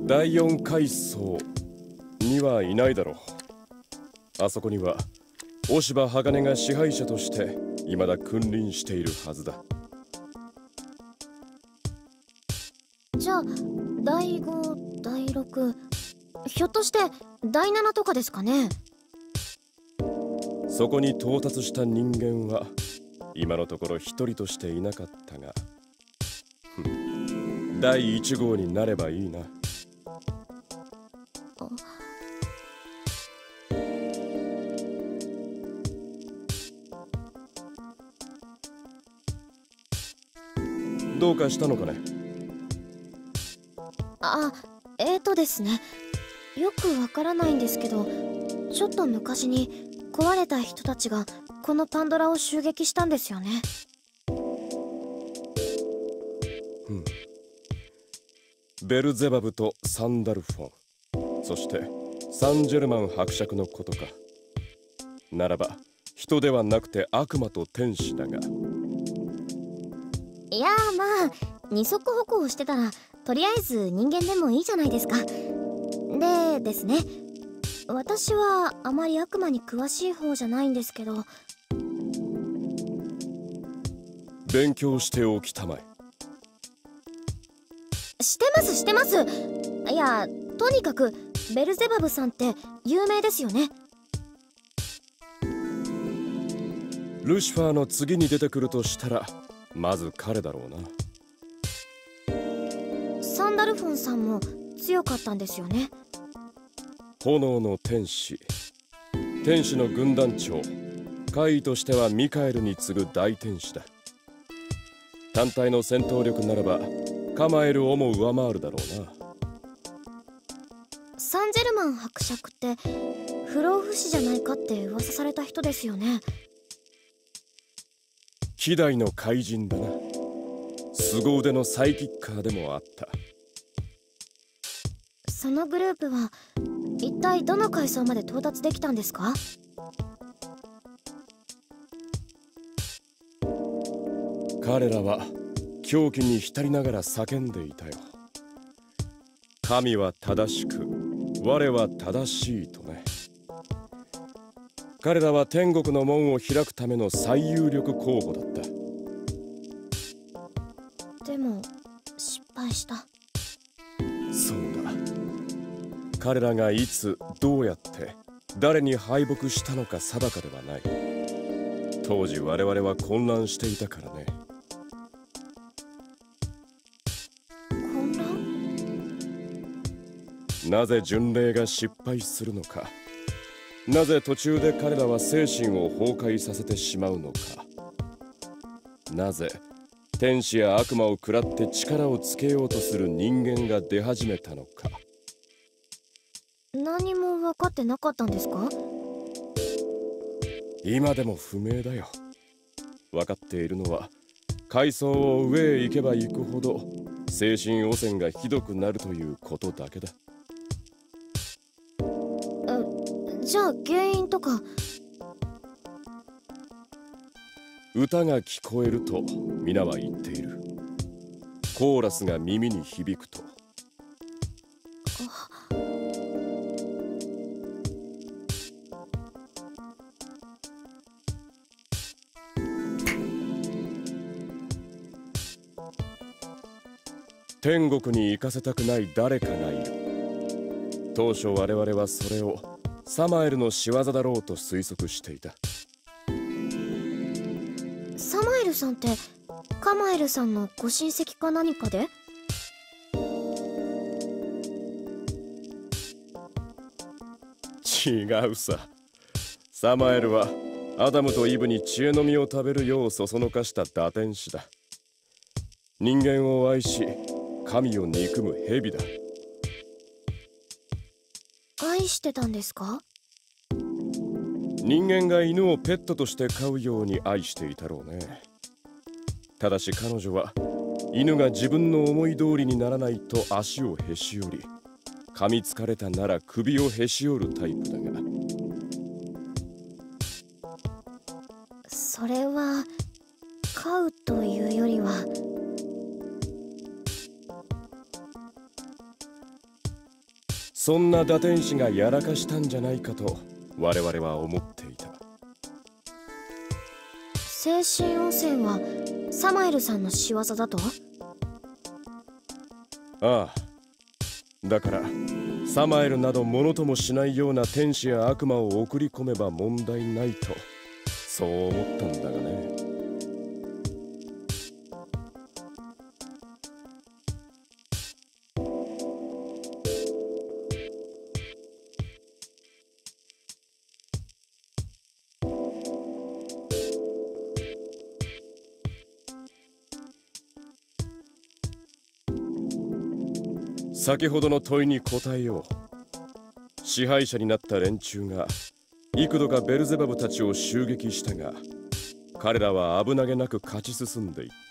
第4階層にはいないだろう。あそこには押柴鋼が支配者として未だ君臨しているはずだ。 じゃあ第5第6、ひょっとして第7とかですかね。 そこに到達した人間は今のところ一人としていなかったが、第1号になればいいな。どうかしたのかね。 ですね、よくわからないんですけど、ちょっと昔に壊れた人たちがこのパンドラを襲撃したんですよね。 ベルゼバブとサンダルフォン、そしてサンジェルマン伯爵のことか。ならば人ではなくて悪魔と天使だが。 いやまあ二足歩行してたらとりあえず人間でもいいじゃないですか。でですね、私はあまり悪魔に詳しい方じゃないんですけど。 勉強しておきたまえ。 してます。いや、とにかくベルゼバブさんって有名ですよね。 ルシファーの次に出てくるとしたらまず彼だろうな。 サンダルフォンさんも強かったんですよね。 炎の天使、天使の軍団長、怪異としてはミカエルに次ぐ大天使だ。単体の戦闘力ならばカマエルをも上回るだろうな。 サンジェルマン伯爵って不老不死じゃないかって噂された人ですよね。 希代の怪人だな。凄腕のサイキッカーでもあった。 そのグループは一体どの階層まで到達できたんですか？ 彼らは狂気に浸りながら叫んでいたよ。神は正しく、我は正しいとね。彼らは天国の門を開くための最有力候補だった。 でも失敗した。 そうだ。彼らがいつどうやって誰に敗北したのか定かではない。当時我々は混乱していたからね。 混乱？ なぜ巡礼が失敗するのか、なぜ途中で彼らは精神を崩壊させてしまうのか、なぜ天使や悪魔を食らって力をつけようとする人間が出始めたのか。 何も分かってなかったんですか？ 今でも不明だよ。分かっているのは階層を上へ行けば行くほど精神汚染がひどくなるということだけだ。 じゃあ原因とか。 歌が聞こえると皆は言っている。コーラスが耳に響くと。天国に行かせたくない誰かがいる。当初我々はそれをサマエルの仕業だろうと推測していた。 サマエルさんってカマエルさんのご親戚か何かで？ 違うさ。サマエルはアダムとイブに知恵の実を食べるようそそのかした堕天使だ。人間を愛し神を憎む蛇だ。 愛してたんですか？ 人間が犬をペットとして飼うように愛していたろうね。ただし彼女は犬が自分の思い通りにならないと足をへし折り、噛みつかれたなら首をへし折るタイプだが。 それは飼うというよりは。 そんな打天使がやらかしたんじゃないかと我々は思っていた。 精神汚染はサマエルさんの仕業だと？ ああ、だからサマエルなどものともしないような天使や悪魔を送り込めば問題ないとそう思ったんだがね。先ほどの問いに答えよう。支配者になった連中が幾度かベルゼバブたちを襲撃したが、彼らは危なげなく勝ち進んでいった。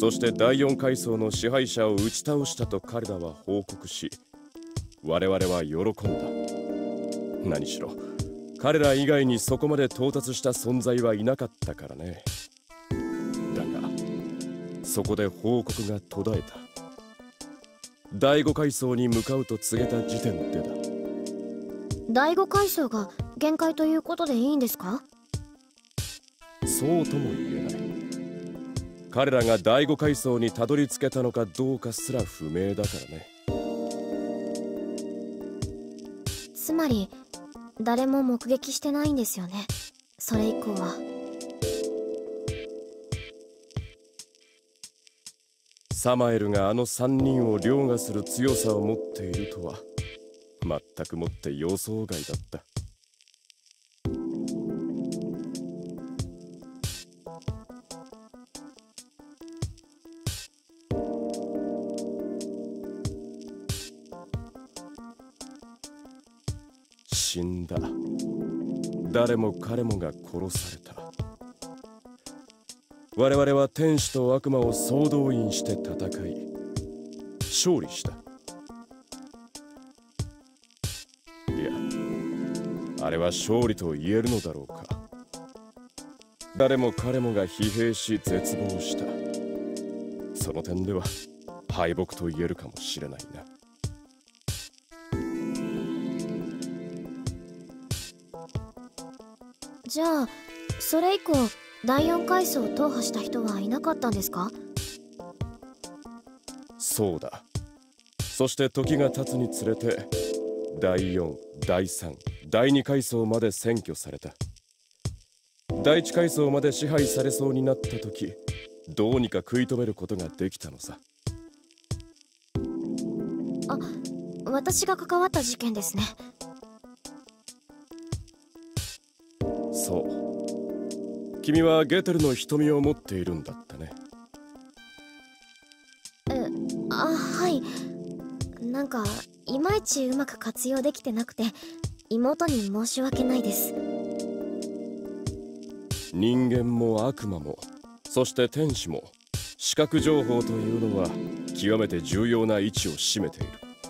そして第四階層の支配者を打ち倒したと彼らは報告し、我々は喜んだ。何しろ彼ら以外にそこまで到達した存在はいなかったからね。だがそこで報告が途絶えた。第五階層に向かうと告げた時点でだ。 第五階層が限界ということでいいんですか？ そうとも言えない。彼らが第五階層にたどり着けたのかどうかすら不明だからね。 つまり誰も目撃してないんですよね、それ以降は。 サマエルがあの3人を凌駕する強さを持っているとは全くもって予想外だった。死んだ。誰も彼もが殺された。我々は天使と悪魔を総動員して戦い勝利した。いや、あれは勝利と言えるのだろうか。誰も彼もが疲弊し絶望した。その点では敗北と言えるかもしれないな。 じゃあそれ以降第4階層を踏破した人はいなかったんですか？ そうだ。そして時が経つにつれて第4、第3、第2階層まで占拠された。第1階層まで支配されそうになった時、どうにか食い止めることができたのさ。 あ、私が関わった事件ですね。 そう。君はゲテルの瞳を持っているんだったね。 はい。なんかいまいちうまく活用できてなくて妹に申し訳ないです。 人間も悪魔もそして天使も視覚情報というのは極めて重要な位置を占めている。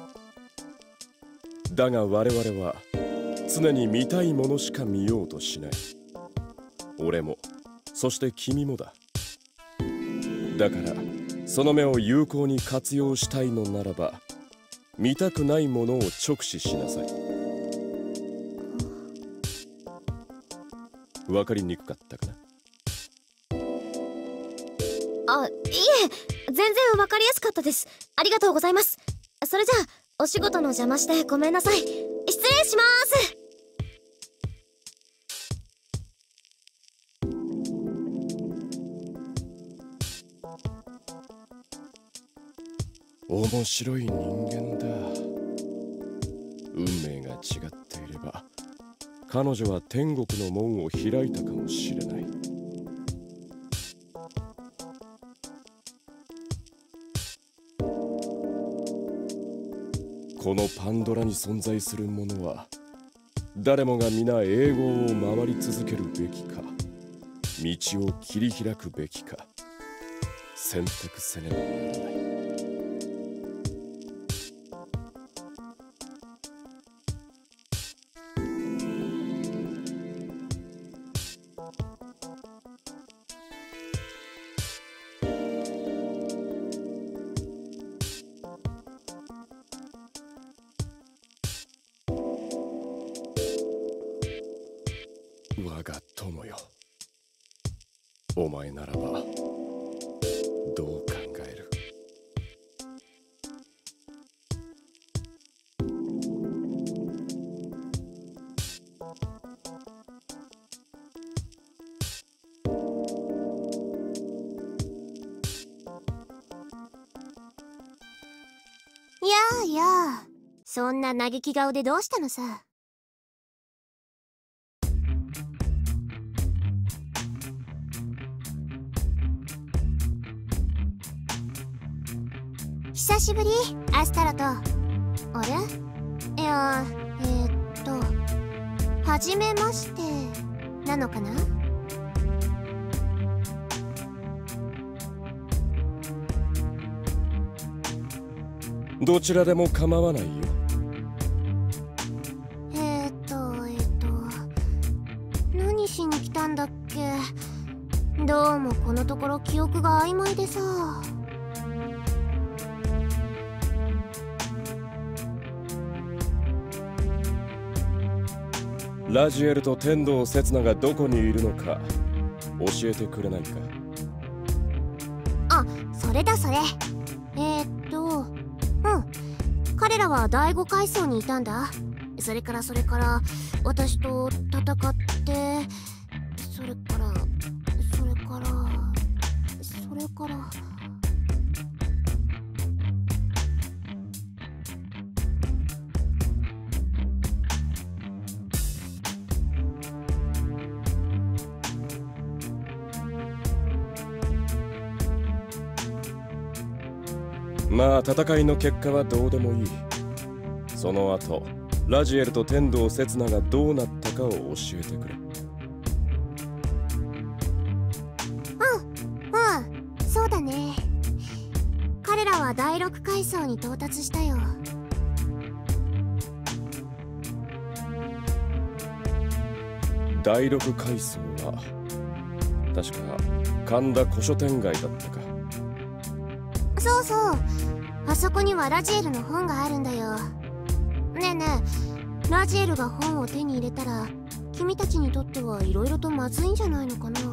だが我々は常に見たいものしか見ようとしない。俺もそして君もだ。だからその目を有効に活用したいのならば見たくないものを直視しなさい。わかりにくかったかな？ あ、いえ、全然わかりやすかったです。ありがとうございます。それじゃあお仕事の邪魔してごめんなさい。失礼します。 面白い人間だ。運命が違っていれば彼女は天国の門を開いたかもしれない。このパンドラに存在するものは誰もが皆永劫を回り続けるべきか、道を切り開くべきか選択せねばならない。 我が友よ、お前ならばどう考える？ やあやあ、そんな嘆き顔でどうしたのさ。久しぶり、アスタラと。あれ？いや、はじめましてなのかな？ どちらでも構わないよ。 何しに来たんだっけ？どうもこのところ記憶が曖昧でさ。 ラジエルと天道刹那がどこにいるのか教えてくれないか？ あ、それだそれ。彼らは第5階層にいたんだ。それから私と戦って、それからまあ戦いの結果はどうでもいい。その後ラジエルと天道刹那がどうなったかを教えてくれ。 そうだね。彼らは第6階層に到達したよ。 第6階層は確か神田古書店街だったか。 そうそう、あそこにはラジエルの本があるんだよ。ねえねえ、ラジエルが本を手に入れたら君たちにとってはいろいろとまずいんじゃないのかな？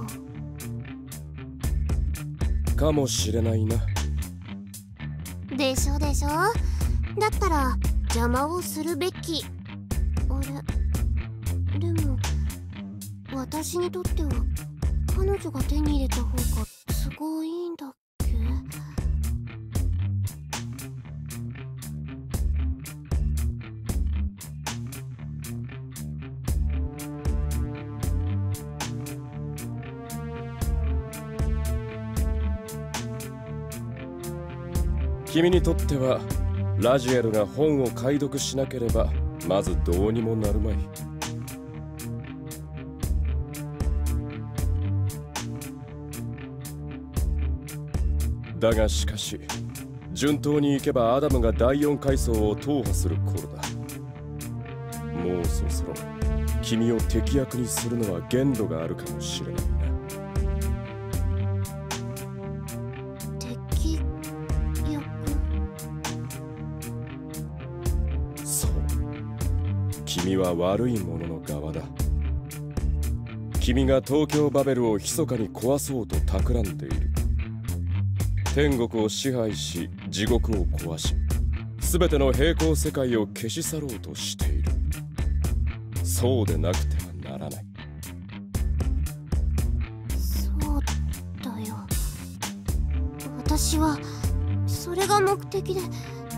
かもしれないな。 でしょ。だったら邪魔をするべき。あれ、でも私にとっては彼女が手に入れた方が都合いいんだっけ？ 君にとってはラジエルが本を解読しなければまずどうにもなるまい。だがしかし順当に行けばアダムが第4階層を踏破する頃だ。もうそろそろ君を敵役にするのは限度があるかもしれないな。 敵役？ そう、君は悪い者の側だ。君が東京バベルを密かに壊そうと企んでいる。天国を支配し地獄を壊し、全ての平行世界を消し去ろうとしている。そうでなくてはならない。 そうだよ。私はそれが目的で。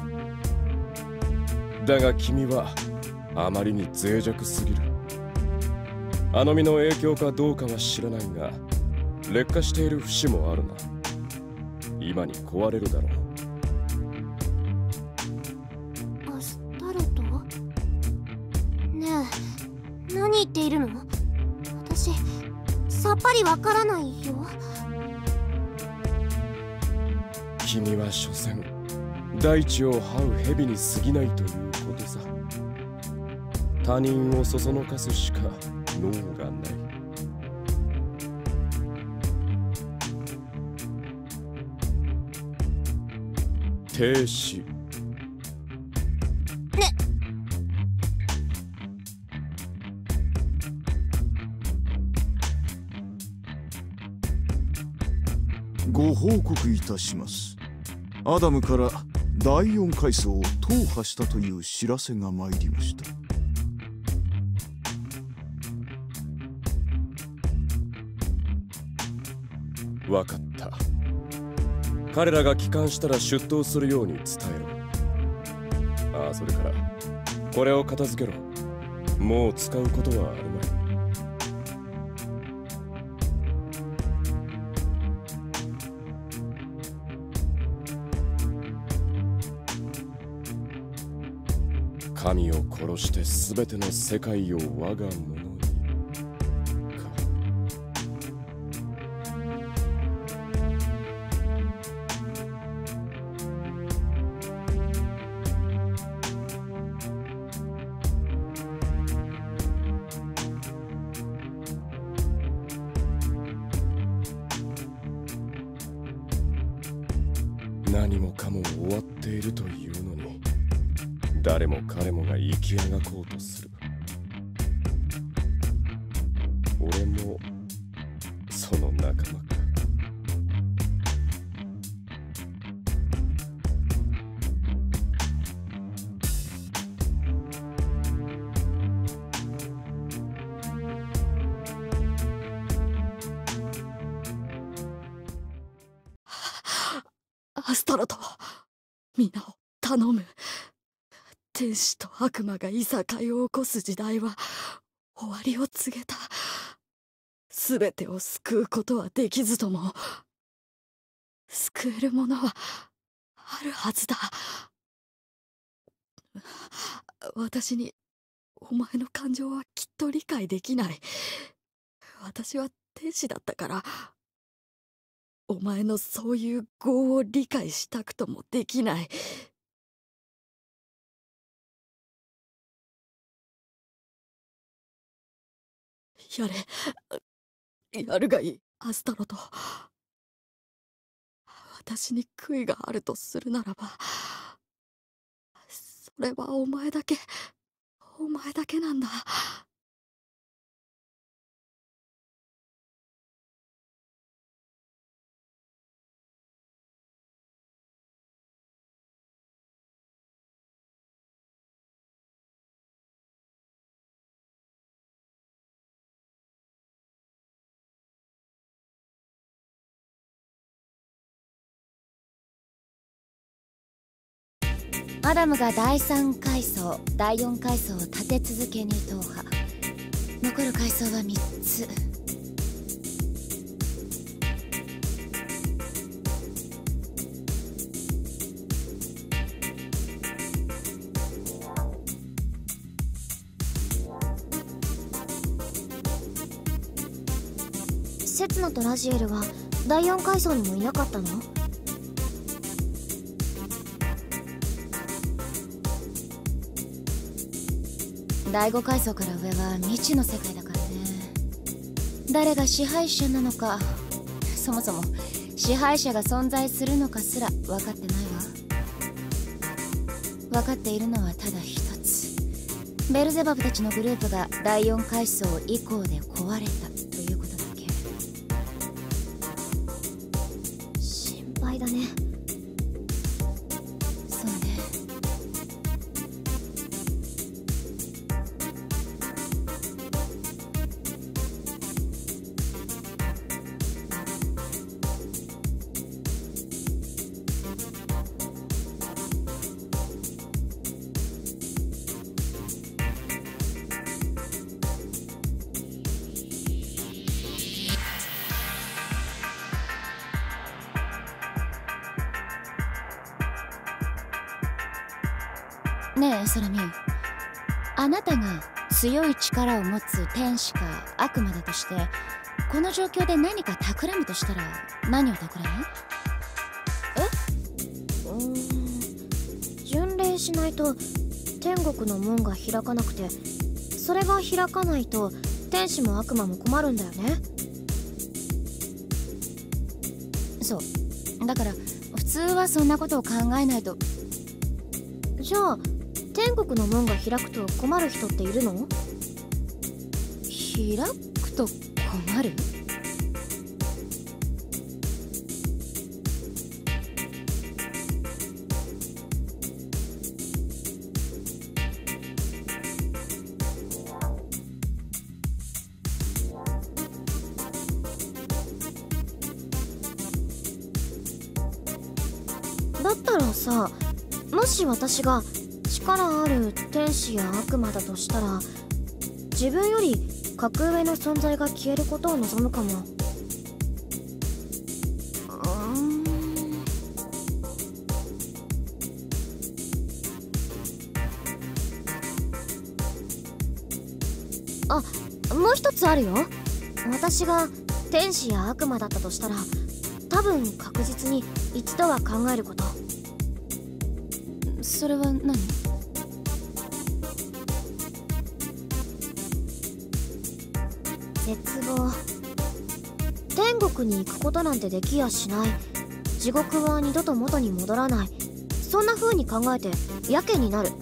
だが君はあまりに脆弱すぎる。あの身の影響かどうかは知らないが、劣化している節もあるな。今に壊れるだろう。 アスタロト？ねえ、何言っているの？私さっぱりわからないよ。 君は所詮大地を這う蛇に過ぎないということさ。他人をそそのかすしか脳がない。停止。 ご報告いたします。アダムから第4階層を踏破したという知らせが参りました。 わかった。彼らが帰還したら出頭するように伝えろ。ああ、それからこれを片付けろ。もう使うことはあるまい。神を殺して全ての世界を我が物にか。何もかも終わっているというのに、誰も彼もが生きあがこうとする。俺もその仲間か。 アスタロト、皆を頼む。天使と悪魔がいさかいを起こす時代は終わりを告げた。すべてを救うことはできずとも、救えるものはあるはずだ。私にお前の感情はきっと理解できない。私は天使だったから、お前のそういう業を理解したくともできない。やれ、やるがいい、アスタロト。私に悔いがあるとするならば、それはお前だけなんだ。 アダムが第3階層第4階層を立て続けに踏破。残る階層は3つ。セツナとラジエルは第4階層にもいなかったの？第5階層から上は未知の世界だからね。誰が支配者なのか、そもそも支配者が存在するのかすら分かってないわ。分かっているのはただ一つ。ベルゼバブたちのグループが第4階層以降で壊れたということだけ。心配だね。そうね。ねえソラミン、あなたが強い力を持つ天使か悪魔だとして、この状況で何か企むとしたら何を企む？巡礼しないと天国の門が開かなくて、それが開かないと天使も悪魔も困るんだよね。そうだから、普通はそんなことを考えないと。じゃあ天国の門が開くと困る人っているの？開くと困る？ だったらさ、もし私が力ある天使や悪魔だとしたら、自分より格上の存在が消えることを望むかも。あ、もう一つあるよ。私が天使や悪魔だったとしたら、多分確実に一度は考えること。 それは何？ 絶望。天国に行くことなんてできやしない。地獄は二度と元に戻らない。そんな風に考えてやけになる。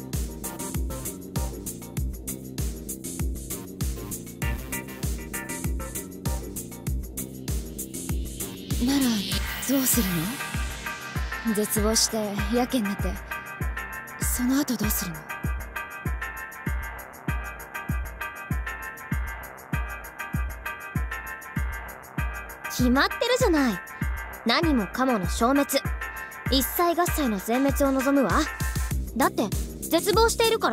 ならどうするの？絶望してやけになって、その後どうするの？ 決まってるじゃない。何もかもの消滅。一切合切の全滅を望むわ。だって絶望しているから。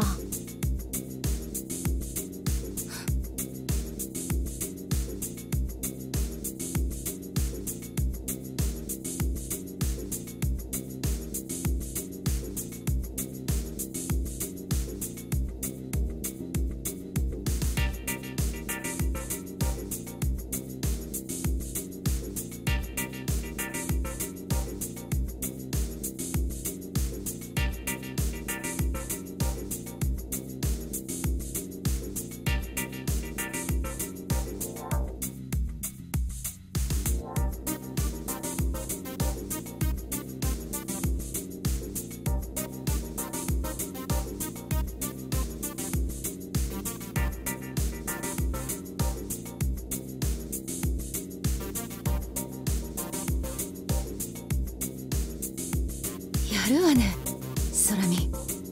やるわね、空見。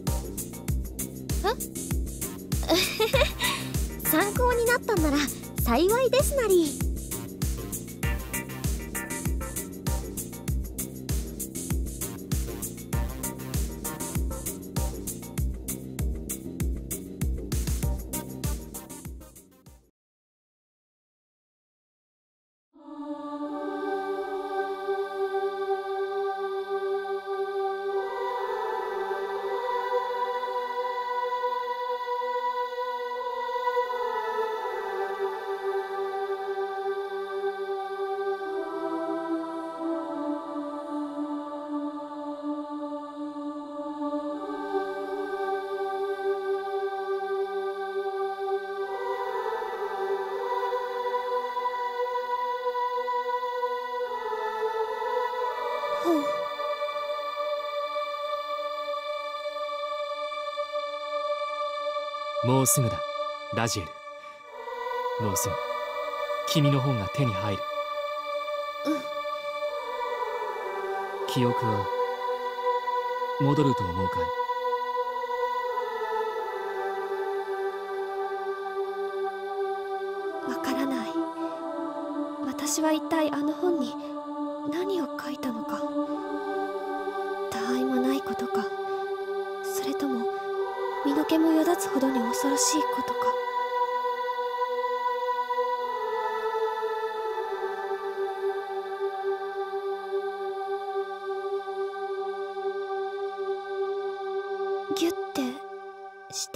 参考になったんなら幸いですなり。 もうすぐだ、ラジエル。もうすぐ君の本が手に入る。記憶は戻ると思うかい？ わからない。私は一体あの本に何を書いたのか。たわいもないことか、それとも身の毛もよだつほどに恐ろしいことか。ギュッてして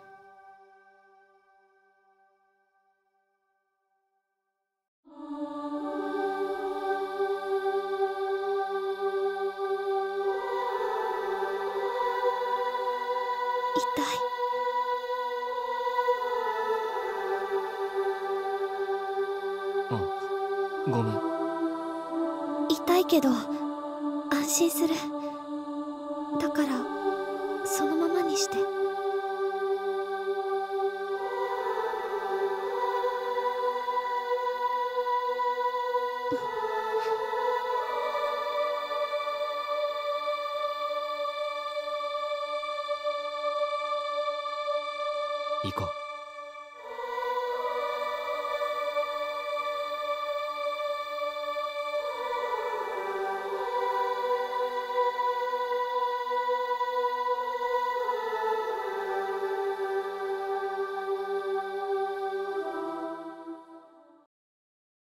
痛い。 あ、ごめん。 痛いけど安心する。だからそのままにして。 行こう。